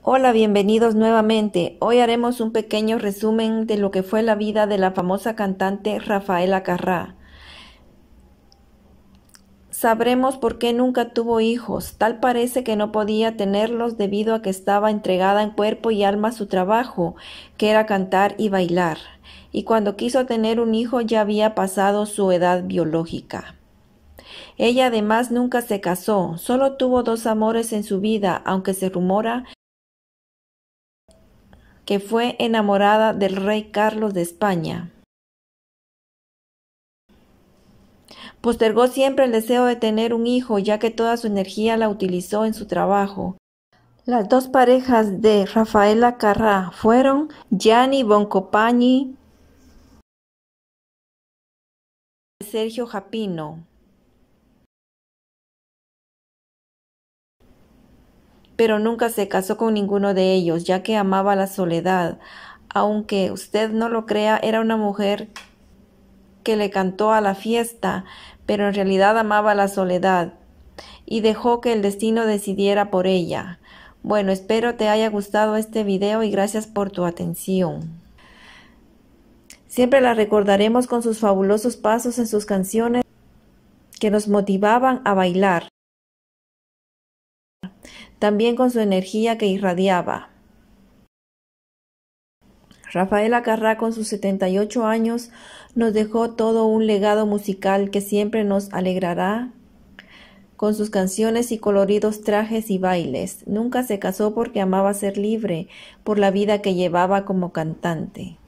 Hola, bienvenidos nuevamente. Hoy haremos un pequeño resumen de lo que fue la vida de la famosa cantante Rafaela Carrà. Sabremos por qué nunca tuvo hijos. Tal parece que no podía tenerlos debido a que estaba entregada en cuerpo y alma a su trabajo, que era cantar y bailar. Y cuando quiso tener un hijo ya había pasado su edad biológica. Ella además nunca se casó, solo tuvo dos amores en su vida, aunque se rumora que fue enamorada del rey Carlos de España. Postergó siempre el deseo de tener un hijo, ya que toda su energía la utilizó en su trabajo. Las dos parejas de Rafaela Carrà fueron Gianni Boncompagni y Sergio Japino. Pero nunca se casó con ninguno de ellos, ya que amaba la soledad. Aunque usted no lo crea, era una mujer que le cantó a la fiesta, pero en realidad amaba la soledad y dejó que el destino decidiera por ella. Bueno, espero te haya gustado este video y gracias por tu atención. Siempre la recordaremos con sus fabulosos pasos en sus canciones que nos motivaban a bailar, también con su energía que irradiaba. Rafaela Carrà, con sus 78 años, nos dejó todo un legado musical que siempre nos alegrará con sus canciones y coloridos trajes y bailes. Nunca se casó porque amaba ser libre por la vida que llevaba como cantante.